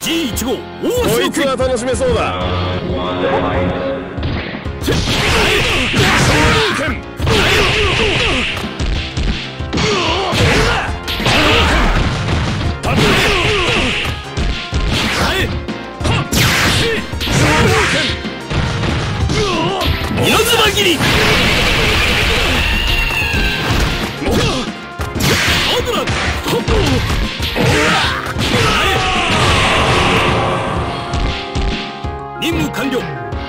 G1 号こいつは楽しめそうだ。 稲妻切り。任務完了。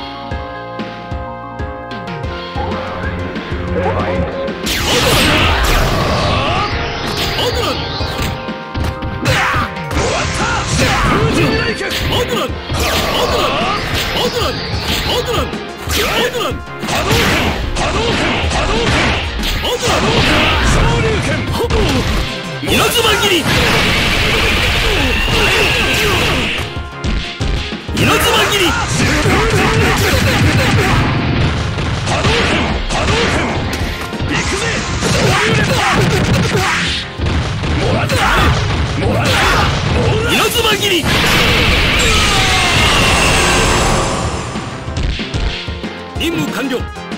稲妻切り。稲妻切り。稲妻切り。任務完了。